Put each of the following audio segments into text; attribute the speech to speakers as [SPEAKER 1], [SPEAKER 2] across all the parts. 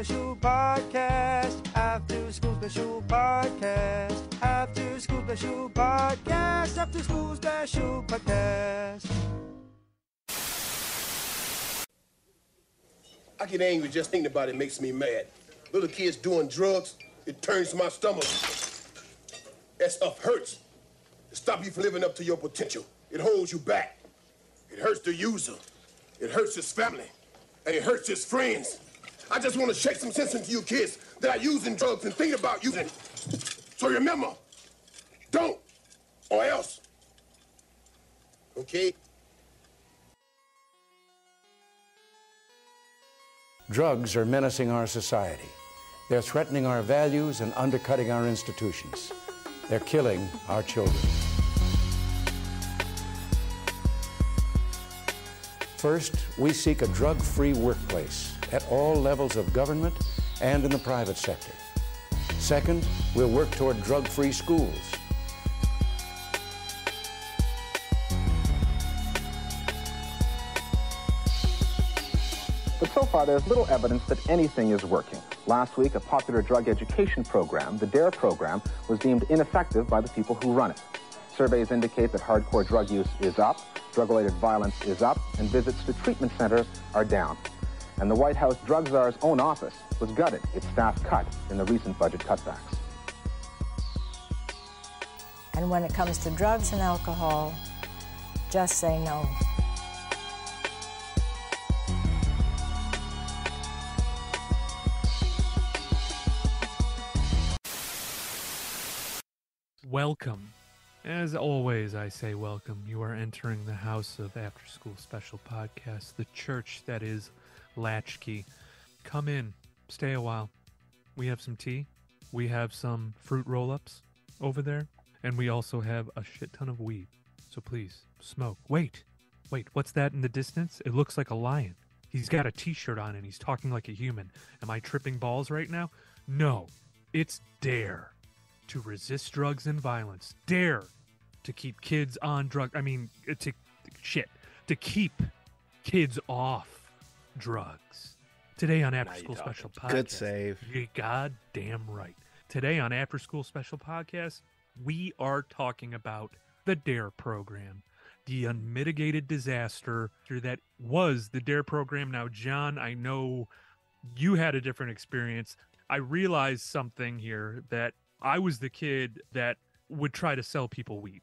[SPEAKER 1] special podcast. After school special podcast. After school special podcast. After school special podcast.
[SPEAKER 2] I get angry just thinking about it makes me mad. Little kids doing drugs, it turns my stomach. That stuff hurts. It stops you from living up to your potential. It holds you back. It hurts the user. It hurts his family. And it hurts his friends. I just want to shake some sense into you kids that are using drugs and thinking about using. So remember, don't or else. Okay?
[SPEAKER 3] Drugs are menacing our society. They're threatening our values and undercutting our institutions. They're killing our children. First, we seek a drug-free workplace at all levels of government and in the private sector. Second, we'll work toward drug-free schools.
[SPEAKER 4] But so far, there's little evidence that anything is working. Last week, a popular drug education program, the DARE program, was deemed ineffective by the people who run it. Surveys indicate that hardcore drug use is up, drug-related violence is up, and visits to treatment centers are down. And the White House drug czar's own office was gutted, its staff cut in the recent budget cutbacks.
[SPEAKER 5] And when it comes to drugs and alcohol, just say no.
[SPEAKER 6] Welcome. As always, I say welcome. You are entering the house of After School Special Podcast, the church that is Latchkey. Come in, stay a while. We have some tea. We have some fruit roll-ups over there. And we also have a shit ton of weed. So please, smoke. Wait, what's that in the distance? It looks like a lion. He's got a t-shirt on and he's talking like a human. Am I tripping balls right now? No, it's DARE. To resist drugs and violence. DARE to keep kids on drugs. To keep kids off drugs. Today on After School Special Podcast.
[SPEAKER 7] Good save.
[SPEAKER 6] You're goddamn right. Today on After School Special Podcast, we are talking about the DARE program. The unmitigated disaster that was the DARE program. Now, John, I know you had a different experience. I realized something here, that I was the kid that would try to sell people weed.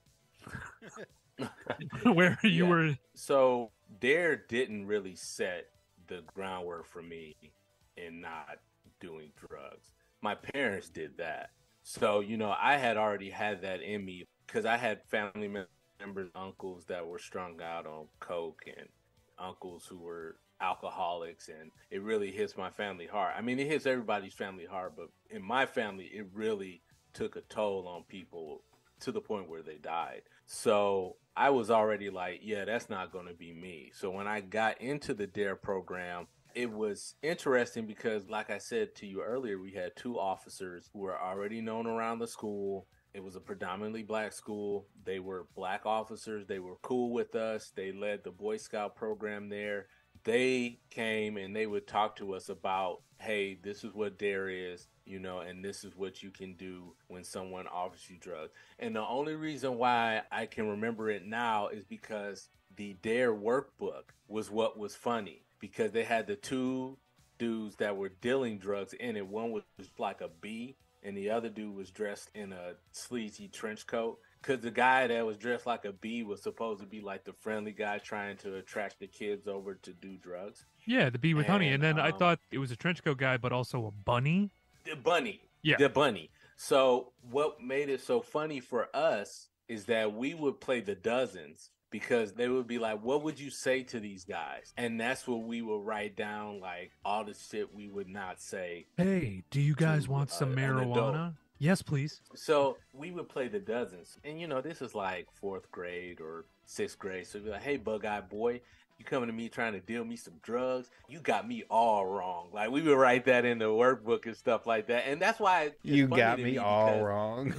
[SPEAKER 6] Where you were.
[SPEAKER 7] So DARE didn't really set the groundwork for me in not doing drugs. My parents did that. So, I had already had that in me because I had family members, uncles that were strung out on coke and uncles who were alcoholics, and it really hits my family hard. I mean, it hits everybody's family hard, but in my family, it really took a toll on people to the point where they died. So I was already like, yeah, that's not going to be me. So when I got into the DARE program, it was interesting because, like I said to you earlier, we had two officers who were already known around the school. It was a predominantly black school. They were black officers. They were cool with us. They led the Boy Scout program there. They came and they would talk to us about, hey, this is what DARE is, and this is what you can do when someone offers you drugs. And the only reason why I can remember it now is because the DARE workbook was what was funny, because they had the two dudes that were dealing drugs in it. One was like a bee, and the other dude was dressed in a sleazy trench coat. Because the guy that was dressed like a bee was supposed to be like the friendly guy trying to attract the kids over to do drugs.
[SPEAKER 6] Yeah, the bee with honey. And then I thought it was a trench coat guy, but also a bunny.
[SPEAKER 7] The bunny.
[SPEAKER 6] Yeah.
[SPEAKER 7] The bunny. So what made it so funny for us is that we would play the dozens, because they would be like, what would you say to these guys? And that's what we would write down, like all the shit we would not say.
[SPEAKER 6] Hey, do you guys want some marijuana? Yes, please.
[SPEAKER 7] So we would play the dozens. And, this is like 4th grade or 6th grade. So we'd be like, hey, bug-eyed boy, you coming to me trying to deal me some drugs? You got me all wrong. Like, we would write that in the workbook and stuff like that. And that's why
[SPEAKER 8] you got me all wrong.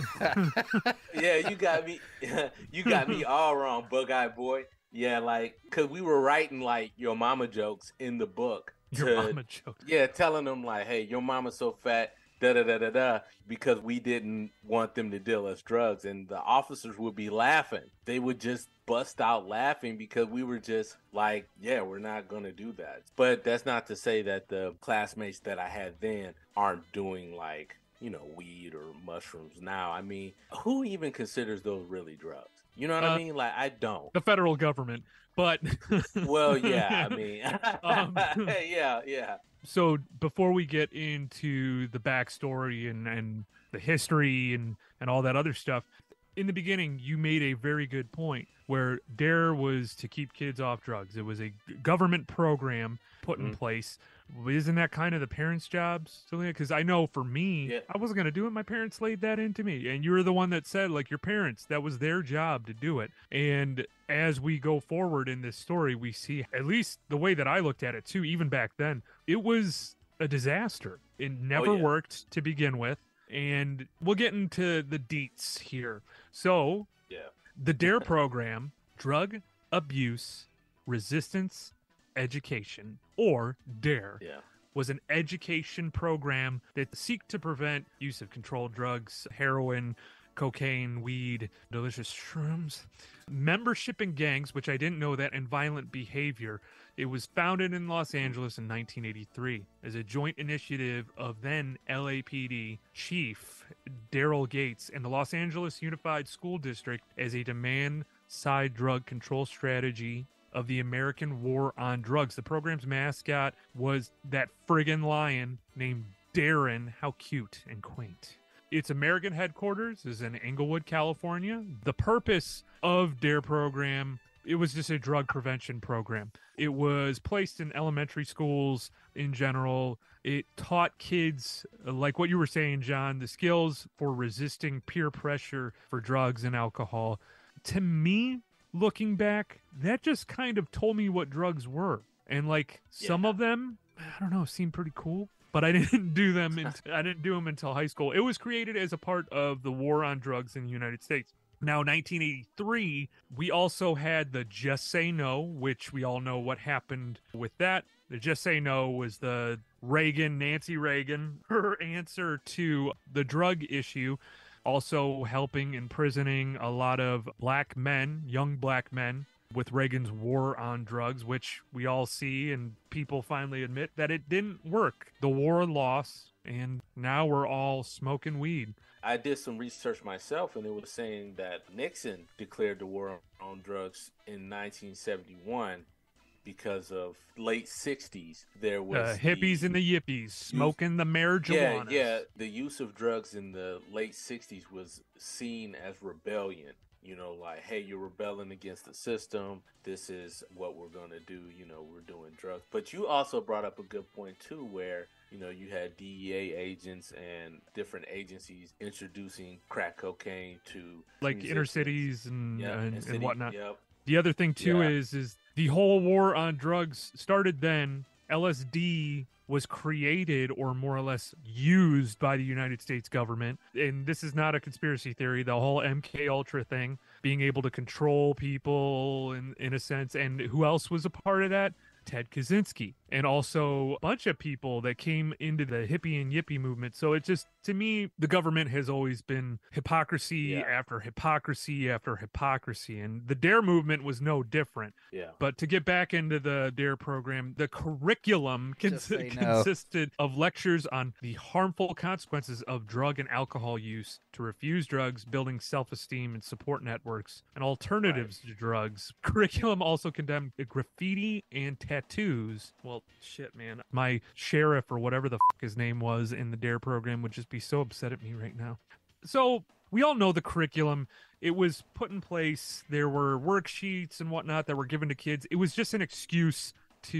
[SPEAKER 7] Yeah, you got me all wrong, bug-eyed boy. Yeah, like, because we were writing, like, your mama jokes in the book.
[SPEAKER 6] Your mama joke.
[SPEAKER 7] Yeah, telling them like, hey, your mama's so fat, da da da da da, because we didn't want them to deal us drugs. And the officers would be laughing. They would just bust out laughing because we were just like, yeah, we're not going to do that. But that's not to say that the classmates that I had then aren't doing like, weed or mushrooms now. I mean, who even considers those really drugs? You know what I mean? Like, I don't.
[SPEAKER 6] The federal government, but...
[SPEAKER 7] Well, yeah, I mean... yeah.
[SPEAKER 6] So before we get into the backstory and the history and all that other stuff, in the beginning, you made a very good point where DARE was to keep kids off drugs. It was a government program put in place. Isn't that kind of the parents' jobs? Because I know for me, I wasn't going to do it. My parents laid that into me. And you were the one that said, like, your parents, that was their job to do it. And as we go forward in this story, we see, at least the way that I looked at it too, even back then, it was a disaster. It never worked to begin with. And we'll get into the deets here. So, the DARE program, Drug Abuse Resistance Education, or DARE, was an education program that seek to prevent use of controlled drugs, heroin, cocaine, weed, delicious shrooms, membership in gangs, which I didn't know that, and violent behavior. It was founded in Los Angeles in 1983 as a joint initiative of then LAPD Chief Daryl Gates and the Los Angeles Unified School District as a demand-side drug control strategy of the American War on Drugs. The program's mascot was that friggin' lion named Darren. How cute and quaint. Its American headquarters is in Inglewood, California. The purpose of DARE program, it was just a drug prevention program. It was placed in elementary schools in general. It taught kids, like what you were saying, John, the skills for resisting peer pressure for drugs and alcohol. To me, looking back, that just kind of told me what drugs were. And like some of them, I don't know, seemed pretty cool. But I didn't do them. I didn't do them until high school. It was created as a part of the war on drugs in the United States. Now, 1983, we also had the Just Say No, which we all know what happened with that. The Just Say No was the Nancy Reagan, her answer to the drug issue, also helping imprisoning a lot of black men, young black men, with Reagan's war on drugs, which we all see and people finally admit that it didn't work. The war lost, and now we're all smoking weed.
[SPEAKER 7] I did some research myself, and it was saying that Nixon declared the war on drugs in 1971 because of late 60s. There was
[SPEAKER 6] hippies and the yippies smoking the marijuana.
[SPEAKER 7] Yeah. The use of drugs in the late 60s was seen as rebellion. Like, hey, you're rebelling against the system. This is what we're going to do. We're doing drugs. But you also brought up a good point, too, where, you had DEA agents and different agencies introducing crack cocaine to... like
[SPEAKER 6] inner cities and whatnot.
[SPEAKER 7] Yep.
[SPEAKER 6] The other thing, too, is the whole war on drugs started then. LSD was created or more or less used by the United States government. And this is not a conspiracy theory. The whole MK Ultra thing, being able to control people in a sense. And who else was a part of that? Ted Kaczynski, and also a bunch of people that came into the hippie and yippie movement. So it just, to me, the government has always been hypocrisy after hypocrisy after hypocrisy. And the DARE movement was no different.
[SPEAKER 7] Yeah.
[SPEAKER 6] But to get back into the DARE program, the curriculum consisted of lectures on the harmful consequences of drug and alcohol use, to refuse drugs, building self-esteem and support networks, and alternatives to drugs. Curriculum also condemned graffiti and tattoos. Well, shit, man. My sheriff or whatever the fuck his name was in the DARE program would just be so upset at me right now. So we all know the curriculum. It was put in place. There were worksheets and whatnot that were given to kids. It was just an excuse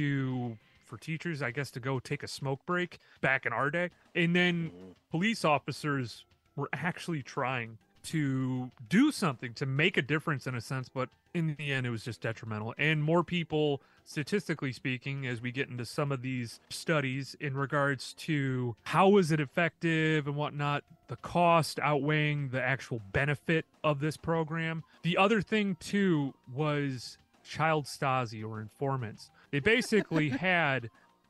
[SPEAKER 6] for teachers, I guess, to go take a smoke break back in our day. And then police officers were actually trying to do something to make a difference in a sense, but in the end it was just detrimental. And more people, statistically speaking, as we get into some of these studies in regards to how was it effective and whatnot, the cost outweighing the actual benefit of this program. The other thing too was child Stasi or informants. They basically had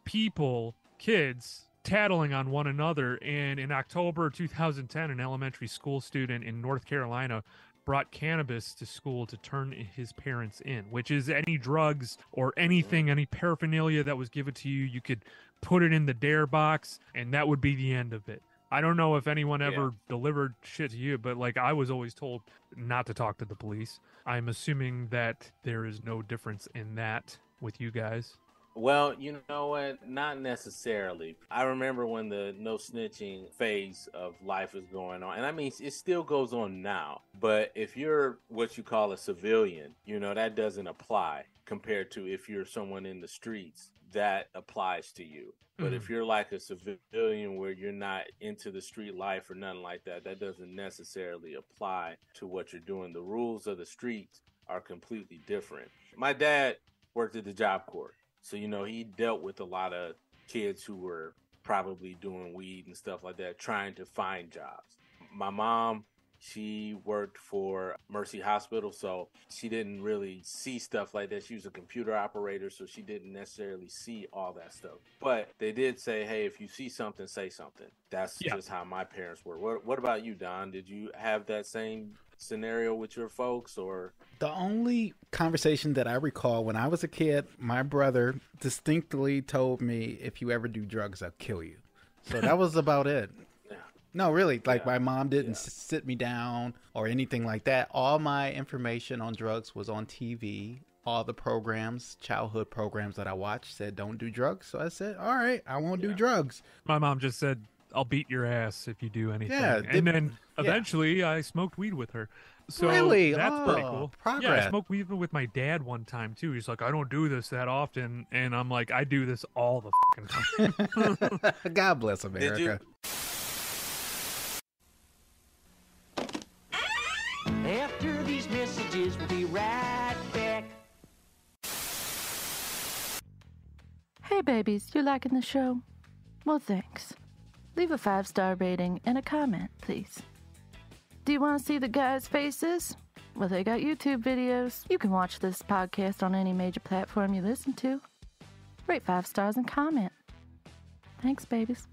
[SPEAKER 6] people, kids, tattling on one another. And in October 2010, an elementary school student in North Carolina brought cannabis to school to turn his parents in, which is any drugs or anything, any paraphernalia that was given to you, you could put it in the dare box and that would be the end of it. I don't know if anyone ever delivered shit to you, but like I was always told not to talk to the police. I'm assuming that there is no difference in that with you guys.
[SPEAKER 7] Well, you know what? Not necessarily. I remember when the no snitching phase of life is going on. And I mean, it still goes on now. But if you're what you call a civilian, you know, that doesn't apply compared to if you're someone in the streets, that applies to you. But if you're like a civilian where you're not into the street life or nothing like that, that doesn't necessarily apply to what you're doing. The rules of the streets are completely different. My dad worked at the Job Corps. So, you know, he dealt with a lot of kids who were probably doing weed and stuff like that, trying to find jobs. My mom, she worked for Mercy Hospital, so she didn't really see stuff like that. She was a computer operator, so she didn't necessarily see all that stuff. But they did say, hey, if you see something, say something. That's just how my parents were. What about you, Don? Did you have that same scenario with your folks? Or
[SPEAKER 8] the only conversation that I recall when I was a kid, my brother distinctly told me, if you ever do drugs, I'll kill you. So that was about it. No, really, like my mom didn't sit me down or anything like that. All my information on drugs was on TV. All the programs, childhood programs that I watched said don't do drugs. So I said, all right, I won't do drugs.
[SPEAKER 6] My mom just said, I'll beat your ass if you do anything.
[SPEAKER 8] Yeah,
[SPEAKER 6] and then eventually I smoked weed with her. So
[SPEAKER 8] really?
[SPEAKER 6] That's pretty cool.
[SPEAKER 8] Progress.
[SPEAKER 6] Yeah, I smoked weed with my dad one time too. He's like, I don't do this that often. And I'm like, I do this all the fucking time.
[SPEAKER 8] God bless America.
[SPEAKER 9] After these messages, we'll be right back.
[SPEAKER 10] Hey babies, you liking the show? Well, thanks. Leave a 5-star rating and a comment, please. Do you want to see the guys' faces? Well, they got YouTube videos. You can watch this podcast on any major platform you listen to. Rate 5 stars and comment. Thanks, babies.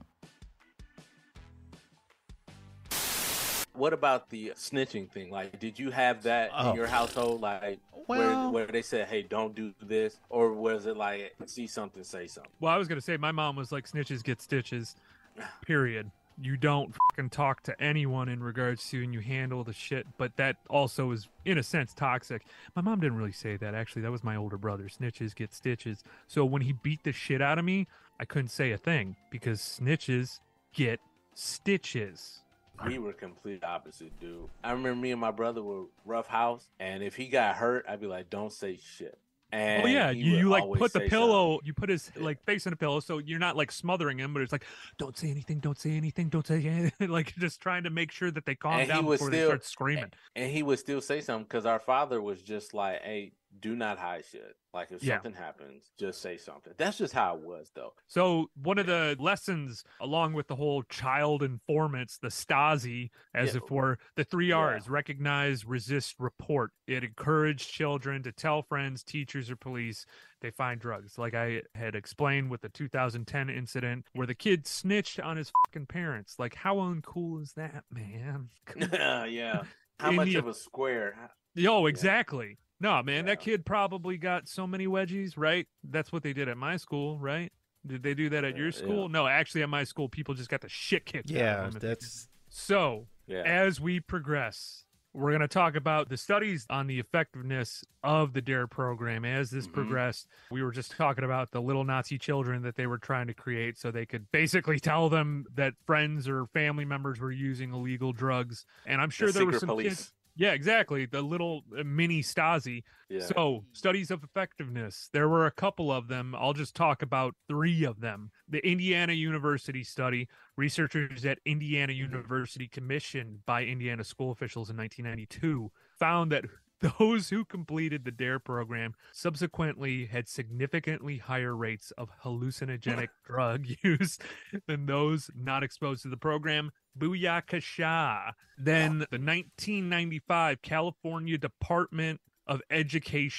[SPEAKER 7] What about the snitching thing? Like, did you have that in your household? Like, where they said, hey, don't do this? Or was it like, see something, say something?
[SPEAKER 6] Well, I was going to say, my mom was like, snitches get stitches, period. You don't fucking talk to anyone in regards to, and you handle the shit. But that also is, in a sense, toxic. My mom didn't really say that. Actually, that was my older brother. Snitches get stitches. So when he beat the shit out of me, I couldn't say a thing because snitches get stitches.
[SPEAKER 7] We were complete opposite, dude. I remember me and my brother were rough house, and if he got hurt, I'd be like, don't say shit. And
[SPEAKER 6] you like put the pillow, something. You put his like face in a pillow, so you're not like smothering him, but it's like, don't say anything, don't say anything, don't say anything. Like just trying to make sure that they calm down before they start screaming.
[SPEAKER 7] And he would still say something because our father was just like, hey, do not hide shit. Like if something happens, just say something. That's just how it was, though.
[SPEAKER 6] So one of the lessons, along with the whole child informants, the Stasi, as if were the 3 R's: recognize, resist, report. It encouraged children to tell friends, teachers, or police they find drugs. Like I had explained with the 2010 incident where the kid snitched on his fucking parents. Like how uncool is that, man?
[SPEAKER 7] Yeah. How much of a square?
[SPEAKER 6] Yo, exactly. No, man, that kid probably got so many wedgies, right? That's what they did at my school, right? Did they do that at your school? Yeah. No, actually at my school, people just got the shit kicked out of them.
[SPEAKER 8] That's...
[SPEAKER 6] So, as we progress, we're going to talk about the studies on the effectiveness of the DARE program. As this progressed, we were just talking about the little Nazi children that they were trying to create so they could basically tell them that friends or family members were using illegal drugs. And I'm sure there were some kids... Yeah, exactly. The little mini Stasi. Yeah. So, studies of effectiveness. There were a couple of them. I'll just talk about 3 of them. The Indiana University study, researchers at Indiana University commissioned by Indiana school officials in 1992, found that those who completed the DARE program subsequently had significantly higher rates of hallucinogenic drug use than those not exposed to the program. Booyakasha. Then the 1995 California Department of Education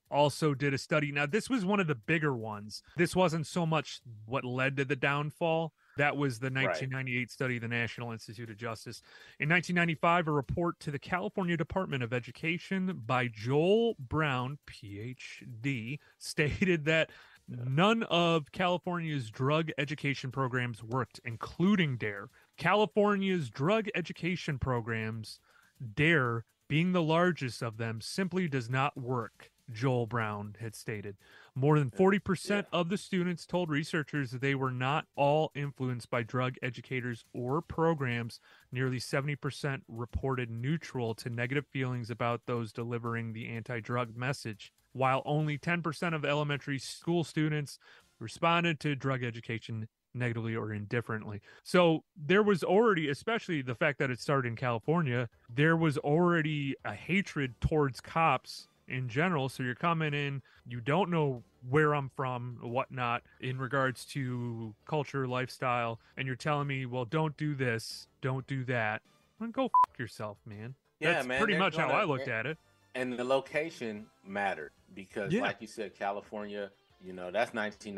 [SPEAKER 6] also did a study. Now, this was one of the bigger ones. This wasn't so much what led to the downfall. That was the 1998 study of the National Institute of Justice. In 1995, a report to the California Department of Education by Joel Brown, PhD, stated that none of California's drug education programs worked, including DARE. California's drug education programs, DARE being the largest of them, simply does not work, Joel Brown had stated. More than 40% of the students told researchers that they were not all influenced by drug educators or programs. Nearly 70% reported neutral to negative feelings about those delivering the anti-drug message, while only 10% of elementary school students responded to drug education negatively or indifferently. So there was already, especially the fact that it started in California, there was already a hatred towards cops in general. So you're coming in, you don't know where I'm from, whatnot, in regards to culture, lifestyle, and you're telling me, well, don't do this, don't do that. Well, go fuck yourself, man.
[SPEAKER 7] Yeah,
[SPEAKER 6] That's
[SPEAKER 7] man,
[SPEAKER 6] pretty much how I looked at it.
[SPEAKER 7] And the location mattered because, like you said, California, you know, that's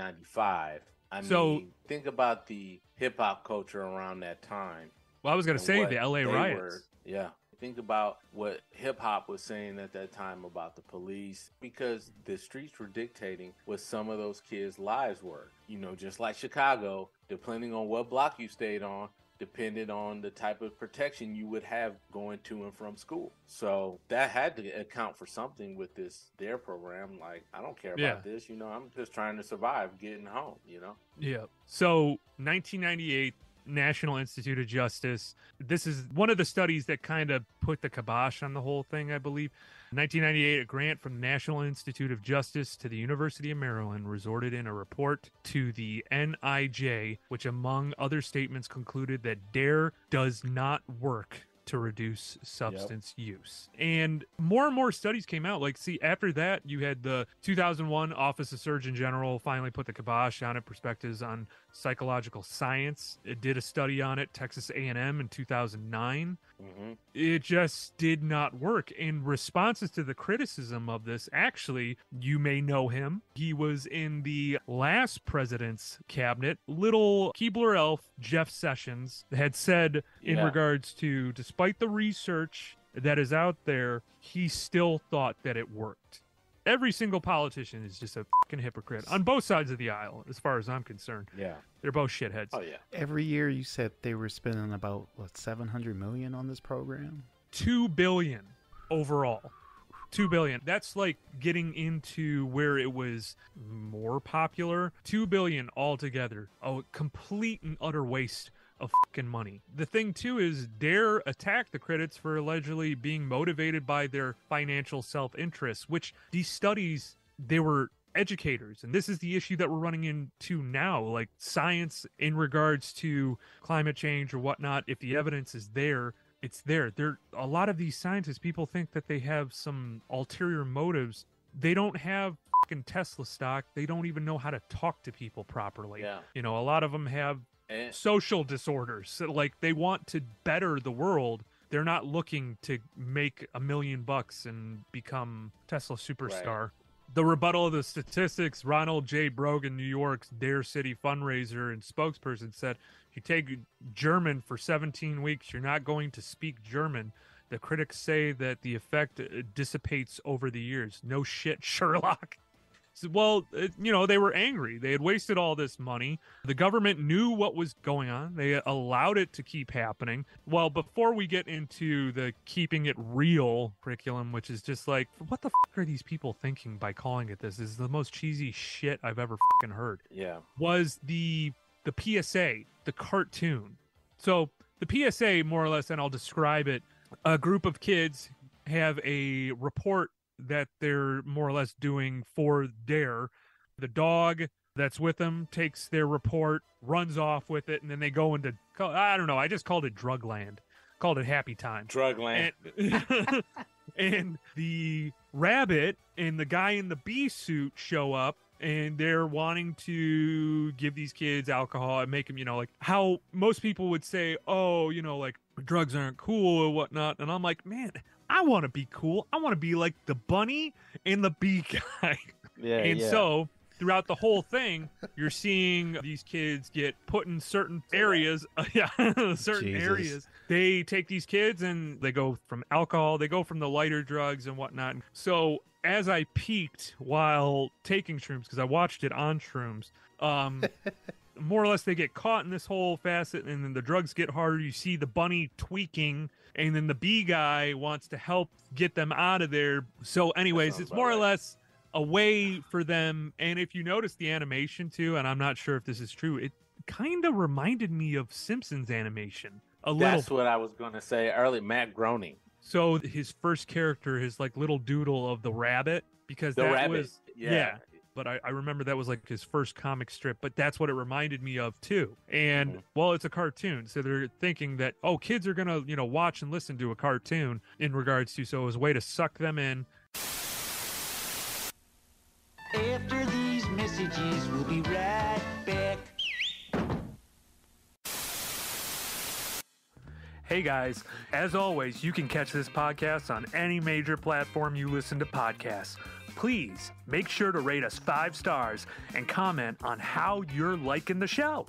[SPEAKER 7] 1995. I mean, think about the hip hop culture around that time.
[SPEAKER 6] Well, I was going to say the LA riots.
[SPEAKER 7] Think about what hip hop was saying at that time about the police, because the streets were dictating what some of those kids' lives were. You know, just like Chicago, depending on what block you stayed on, depended on the type of protection you would have going to and from school. So that had to account for something with this DARE program. Like, I don't care about this, you know, I'm just trying to survive getting home, you know?
[SPEAKER 6] Yeah. So 1998, National Institute of Justice. This is one of the studies that kind of put the kibosh on the whole thing, I believe. 1998, a grant from the National Institute of Justice to the University of Maryland resulted in a report to the NIJ, which among other statements concluded that DARE does not work to reduce substance use. And more studies came out. Like, see, after that, you had the 2001 Office of Surgeon General finally put the kibosh on it, Perspectives on Psychological Science. It did a study on it, Texas A&M in 2009. It just did not work. In responses to the criticism of this, actually, you may know him. He was in the last president's cabinet. Little Keebler elf Jeff Sessions had said in regards to, despite the research that is out there, he still thought that it worked. Every single politician is just a fucking hypocrite on both sides of the aisle, as far as I'm concerned.
[SPEAKER 7] Yeah.
[SPEAKER 6] They're both shitheads.
[SPEAKER 7] Oh, yeah.
[SPEAKER 8] Every year you said they were spending about, what, $700 million on this program?
[SPEAKER 6] $2 billion overall. $2 billion. That's like getting into where it was more popular. $2 billion altogether. A complete and utter waste of fucking money. The thing too is DARE attacked the critics for allegedly being motivated by their financial self-interest, which these studies, they were educators, and this is the issue that we're running into now. Like, science in regards to climate change or whatnot, if the evidence is there, it's there. A lot of these scientists, people think that they have some ulterior motives. They don't have fucking Tesla stock. They don't even know how to talk to people properly. You know, a lot of them have social disorders. So, like, they want to better the world. They're not looking to make $1 million and become Tesla superstar. The rebuttal of the statistics, Ronald J. Brogan, New York's DARE City fundraiser and spokesperson, said, if you take German for 17 weeks, you're not going to speak German. The critics say that the effect dissipates over the years. No shit, Sherlock. Well, you know, they were angry. They had wasted all this money. The government knew what was going on. They allowed it to keep happening. Well, before we get into the keeping it real curriculum, which is just like, what the fuck are these people thinking by calling it this? This is the most cheesy shit I've ever fucking heard. Was the PSA, the cartoon. So the PSA, more or less, and I'll describe it, a group of kids have a report that they're more or less doing for DARE. The dog that's with them takes their report, runs off with it, and then they go into, I don't know, I just called it Drugland. Called it Happy Time.
[SPEAKER 7] Drugland.
[SPEAKER 6] And the rabbit and the guy in the bee suit show up, and they're wanting to give these kids alcohol and make them, you know, like how most people would say, oh, you know, like drugs aren't cool or whatnot. And I'm like, man, I want to be cool. I want to be like the bunny and the bee guy. And so throughout the whole thing, you're seeing these kids get put in certain areas. Areas. They take these kids and they go from alcohol, they go from the lighter drugs and whatnot. So as I peeked while taking shrooms, because I watched it on shrooms, more or less they get caught in this whole facet, and then the drugs get harder. You see the bunny tweaking, and then the bee guy wants to help get them out of there. So anyways, it's more or less a way for them. And if you notice the animation too, and I'm not sure if this is true, it kind of reminded me of Simpsons animation a little.
[SPEAKER 7] That's what I was going to say earlier. Matt Groening.
[SPEAKER 6] So his first character, his like little doodle of the rabbit, because
[SPEAKER 7] the
[SPEAKER 6] that
[SPEAKER 7] rabbit.
[SPEAKER 6] was but I remember that was like his first comic strip, but that's what it reminded me of too. And well, it's a cartoon, so they're thinking that, oh, kids are gonna, watch and listen to a cartoon in regards to, so it was a way to suck them in.
[SPEAKER 9] After these messages, we'll be right back.
[SPEAKER 6] Hey guys, as always, you can catch this podcast on any major platform you listen to podcasts. Please make sure to rate us 5 stars and comment on how you're liking the show.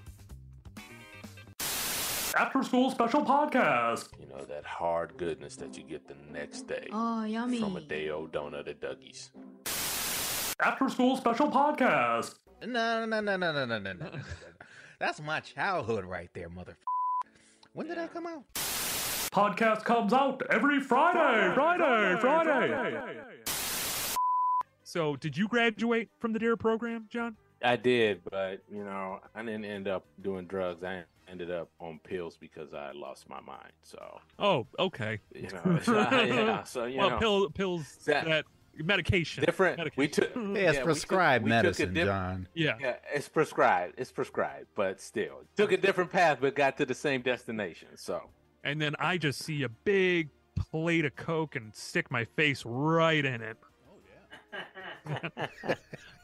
[SPEAKER 6] After School Special Podcast.
[SPEAKER 7] That hard goodness that you get the next day.
[SPEAKER 11] Oh, yummy.
[SPEAKER 7] From a day-old donut at Dougie's.
[SPEAKER 6] After School Special Podcast.
[SPEAKER 8] No. That's my childhood right there, motherfucker. When did that come out?
[SPEAKER 6] Podcast comes out every Friday. So, did you graduate from the DARE program, John?
[SPEAKER 7] I did, but, I didn't end up doing drugs. I ended up on pills because I lost my mind, so.
[SPEAKER 6] Oh, okay. Pills, that medication.
[SPEAKER 7] Different.
[SPEAKER 6] Medication.
[SPEAKER 7] We took.
[SPEAKER 8] It's prescribed medicine, John.
[SPEAKER 7] Yeah, it's prescribed. But still, took a different path, but got to the same destination. So.
[SPEAKER 6] And then I just see a big plate of Coke and stick my face right in it. Oh yeah.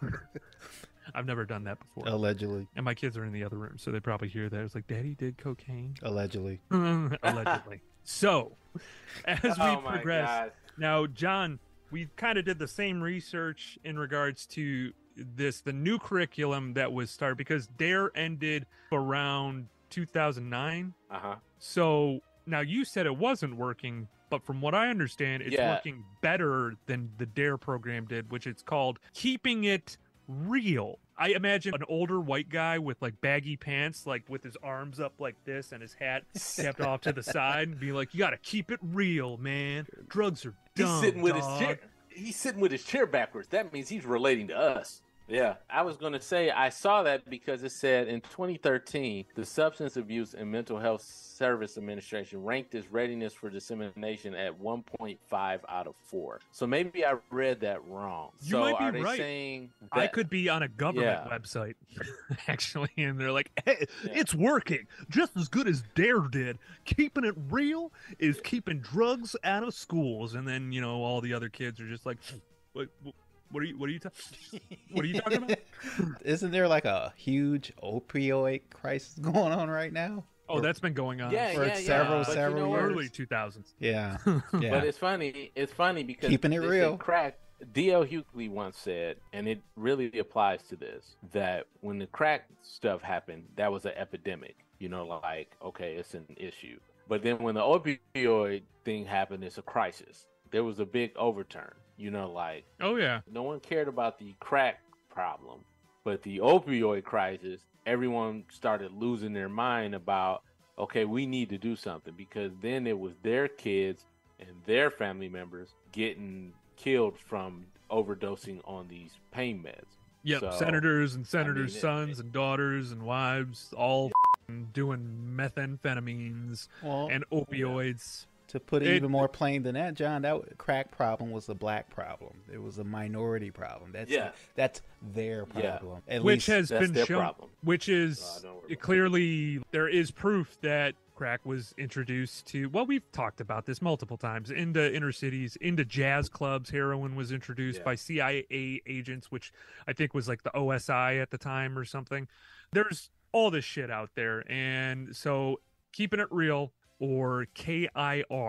[SPEAKER 6] I've never done that before.
[SPEAKER 8] Allegedly.
[SPEAKER 6] And my kids are in the other room, so they probably hear that. It's like, Daddy did cocaine.
[SPEAKER 8] Allegedly.
[SPEAKER 6] Allegedly. So, as we progress, now, John, we kind of did the same research in regards to the new curriculum that was started, because DARE ended around 2009. So now you said it wasn't working, but from what I understand, it's working better than the DARE program did, which it's called Keeping It Real. I imagine an older white guy with like baggy pants, like with his arms up like this and his hat kept off to the side, and be like, "You got to keep it real, man. Drugs are dumb."
[SPEAKER 7] He's sitting with his chair. He's sitting with his chair backwards. That means he's relating to us. Yeah, I was going to say I saw that because it said in 2013, the Substance Abuse and Mental Health Service Administration ranked its readiness for dissemination at 1.5 out of 4. So maybe I read that wrong.
[SPEAKER 6] You
[SPEAKER 7] so
[SPEAKER 6] might be
[SPEAKER 7] are they
[SPEAKER 6] right.
[SPEAKER 7] saying that...
[SPEAKER 6] I could be on a government website, actually, and they're like, hey, it's working just as good as DARE did. Keeping it real is keeping drugs out of schools. And then, all the other kids are just like, what are you talking about?
[SPEAKER 8] Isn't there like a huge opioid crisis going on right now?
[SPEAKER 6] Oh, that's been going on
[SPEAKER 8] for several years.
[SPEAKER 6] Early 2000s.
[SPEAKER 8] Yeah.
[SPEAKER 7] But it's funny because
[SPEAKER 8] keeping it real.
[SPEAKER 7] Crack. D.L. Hughley once said, and it really applies to this, that when the crack stuff happened, that was an epidemic. Okay, it's an issue. But then when the opioid thing happened, it's a crisis. There was a big overturn.
[SPEAKER 6] Oh yeah,
[SPEAKER 7] no one cared about the crack problem, but the opioid crisis, everyone started losing their mind about, okay, we need to do something, because then it was their kids and their family members getting killed from overdosing on these pain meds.
[SPEAKER 6] Yep,
[SPEAKER 7] so,
[SPEAKER 6] senators and sons and daughters and wives all doing methamphetamines and opioids.
[SPEAKER 8] To put it even more plain than that, John, that crack problem was a black problem. It was a minority problem. That's their problem.
[SPEAKER 6] Yeah. Which has been shown. Problem. Which is clearly there is proof that crack was introduced to. Well, we've talked about this multiple times into inner cities, into jazz clubs. Heroin was introduced by CIA agents, which I think was like the OSI at the time or something. There's all this shit out there, and so keeping it real, or KIR,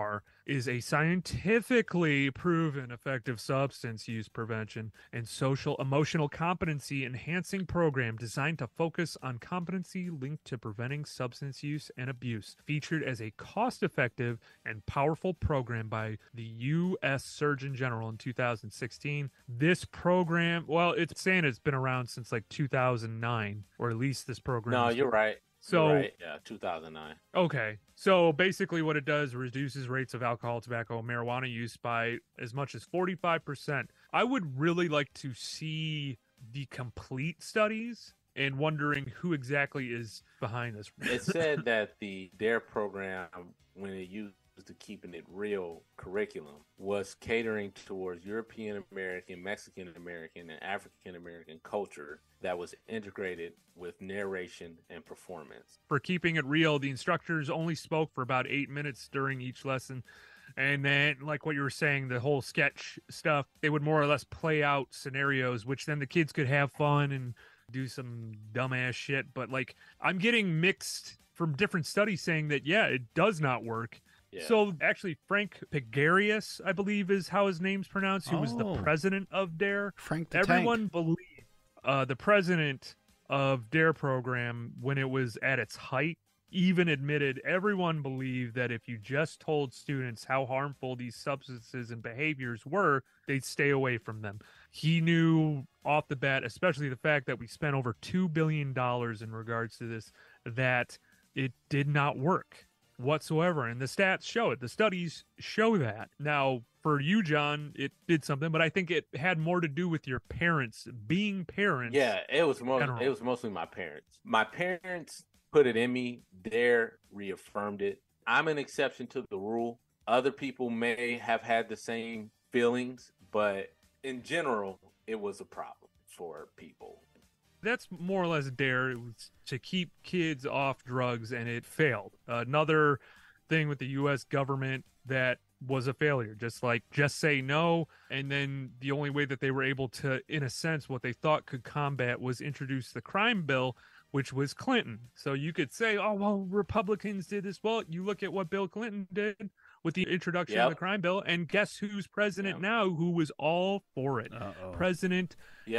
[SPEAKER 6] is a scientifically proven effective substance use prevention and social emotional competency enhancing program designed to focus on competency linked to preventing substance use and abuse, featured as a cost-effective and powerful program by the U.S. Surgeon General in 2016. This program, well, it's saying it's been around since like 2009, or at least this program.
[SPEAKER 7] No, you're right.
[SPEAKER 6] So,
[SPEAKER 7] you're right. Yeah, 2009.
[SPEAKER 6] Okay. So basically what it does reduces rates of alcohol, tobacco, marijuana use by as much as 45%. I would really like to see the complete studies and wondering who exactly is behind this.
[SPEAKER 7] It said that the DARE program, when it used the Keeping It Real curriculum, was catering towards European American, Mexican American, and African American culture that was integrated with narration and performance.
[SPEAKER 6] For Keeping It Real, the instructors only spoke for about 8 minutes during each lesson. And then, like what you were saying, the whole sketch stuff, they would more or less play out scenarios, which then the kids could have fun and do some dumbass shit. But like, I'm getting mixed from different studies saying that, yeah, it does not work. Yeah. So actually, Frank Pegarius, I believe is how his name's pronounced, who was the president of DARE.
[SPEAKER 8] Frank the
[SPEAKER 6] Everyone believed the president of DARE program, when it was at its height, even admitted everyone believed that if you just told students how harmful these substances and behaviors were, they'd stay away from them. He knew off the bat, especially the fact that we spent over $2 billion in regards to this, that it did not work whatsoever. And the stats show it. The studies show that. Now, for you, John, it did something, but I think it had more to do with your parents being parents.
[SPEAKER 7] Yeah, it was mostly my parents. My parents put it in me. DARE reaffirmed it. I'm an exception to the rule. Other people may have had the same feelings, but in general, it was a problem for people.
[SPEAKER 6] That's more or less DARE. It was to keep kids off drugs, and it failed. Another thing with the U.S. government that was a failure, just say no, and then the only way that they were able to, in a sense, what they thought could combat was introduce the crime bill, which was Clinton. So you could say, oh, well, Republicans did this. Well, you look at what Bill Clinton did with the introduction of the crime bill, and guess who's president now who was all for it? President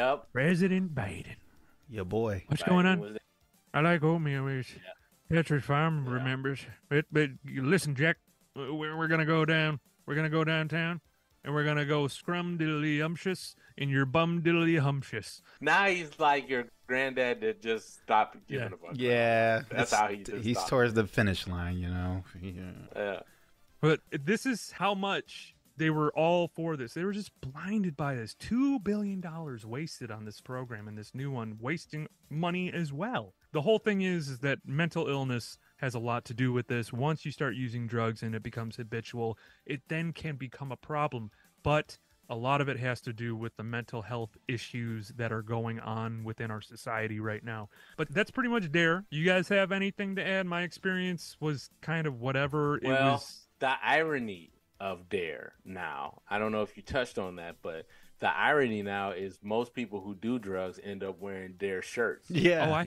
[SPEAKER 6] Biden.
[SPEAKER 8] Your boy.
[SPEAKER 6] What's going on? I like oatmeal. Patrick Farm remembers. But listen, Jack, we're going to go down. We're going to go downtown, and we're going to go scrum-diddly-umptious in your bum-diddly-humptious.
[SPEAKER 7] Now he's like your granddad that just stopped giving a fuck.
[SPEAKER 8] Yeah.
[SPEAKER 7] That's how
[SPEAKER 8] he's towards the finish line, you know.
[SPEAKER 7] Yeah.
[SPEAKER 6] But this is how much they were all for this. They were just blinded by this. $2 billion wasted on this program, and this new one wasting money as well. The whole thing is that mental illness has a lot to do with this. Once you start using drugs and it becomes habitual, it then can become a problem. But a lot of it has to do with the mental health issues that are going on within our society right now. But that's pretty much DARE. You guys have anything to add? My experience was kind of whatever.
[SPEAKER 7] Well, the irony of DARE now, I don't know if you touched on that, but the irony now is most people who do drugs end up wearing DARE shirts.
[SPEAKER 8] Yeah.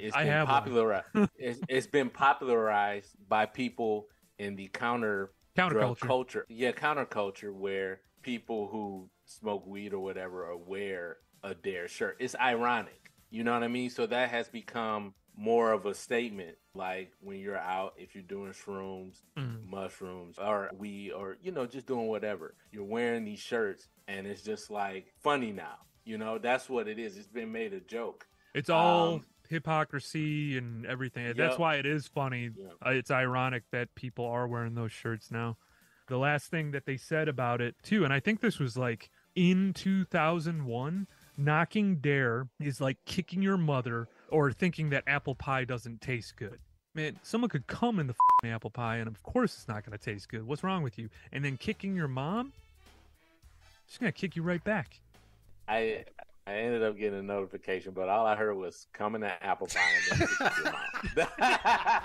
[SPEAKER 7] It's been popularized by people in the counterculture. Yeah, counterculture, where people who smoke weed or whatever or wear a DARE shirt. It's ironic. You know what I mean? So that has become more of a statement, like when you're out, if you're doing shrooms, mushrooms, or weed, or, you know, just doing whatever, you're wearing these shirts, and it's just like funny now. You know, that's what it is. It's been made a joke.
[SPEAKER 6] It's all hypocrisy and everything. That's why it is funny. It's ironic that people are wearing those shirts now. The last thing that they said about it, too, and I think this was like in 2001, knocking DARE is like kicking your mother or thinking that apple pie doesn't taste good. Man, someone could come in the apple pie, and of course it's not going to taste good. What's wrong with you? And then kicking your mom? She's going to kick you right back.
[SPEAKER 7] I ended up getting a notification, but all I heard was come in that apple pie and then kick your mom.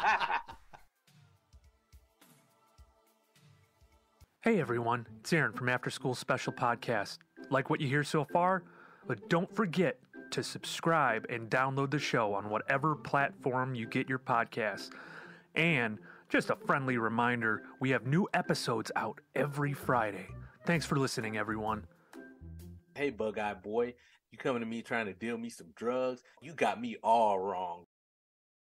[SPEAKER 6] Hey everyone, it's Aaron from After School Special Podcast. Like what you hear so far? But don't forget to subscribe and download the show on whatever platform you get your podcasts. And Just a friendly reminder, we have new episodes out every Friday. Thanks for listening, everyone.
[SPEAKER 7] Hey, Bug-Eye Boy, you coming to me trying to deal me some drugs? You got me all wrong,